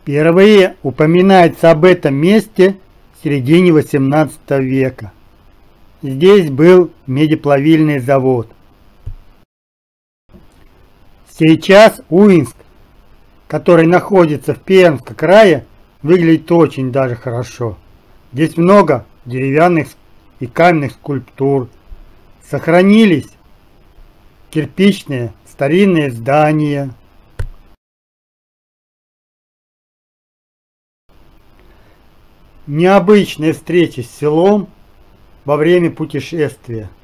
Впервые упоминается об этом месте в середине XVIII века. Здесь был медиплавильный завод. Сейчас Уинск, который находится в Пермском крае, выглядит очень даже хорошо. Здесь много деревянных и каменных скульптур. Сохранились кирпичные старинные здания. Необычные встречи с селом во время путешествия.